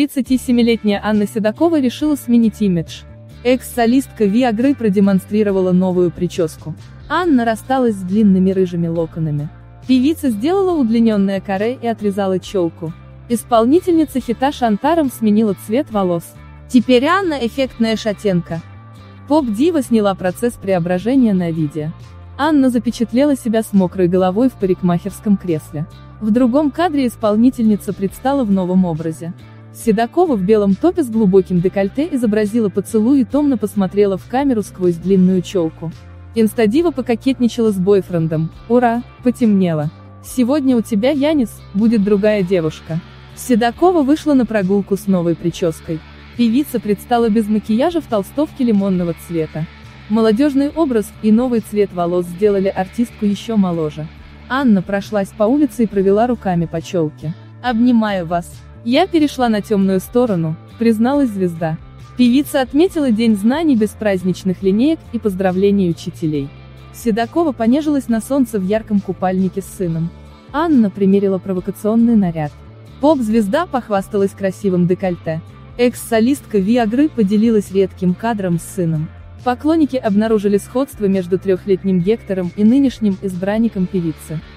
37-летняя Анна Седокова решила сменить имидж. Экс-солистка Виагры продемонстрировала новую прическу. Анна рассталась с длинными рыжими локонами. Певица сделала удлиненное каре и отрезала челку. Исполнительница хита Шантарам сменила цвет волос. Теперь Анна эффектная шатенка. Поп-дива сняла процесс преображения на видео. Анна запечатлела себя с мокрой головой в парикмахерском кресле. В другом кадре исполнительница предстала в новом образе. Седокова в белом топе с глубоким декольте изобразила поцелуй и томно посмотрела в камеру сквозь длинную челку. Инстадива пококетничала с бойфрендом. Ура, потемнело. Сегодня у тебя, Янис, будет другая девушка. Седокова вышла на прогулку с новой прической. Певица предстала без макияжа в толстовке лимонного цвета. Молодежный образ и новый цвет волос сделали артистку еще моложе. Анна прошлась по улице и провела руками по челке. «Обнимаю вас. Я перешла на темную сторону», — призналась звезда. Певица отметила День знаний без праздничных линеек и поздравлений учителей. Седокова понежилась на солнце в ярком купальнике с сыном. Анна примерила провокационный наряд. Поп-звезда похвасталась красивым декольте. Экс-солистка Виагры поделилась редким кадром с сыном. Поклонники обнаружили сходство между трехлетним Гектором и нынешним избранником певицы.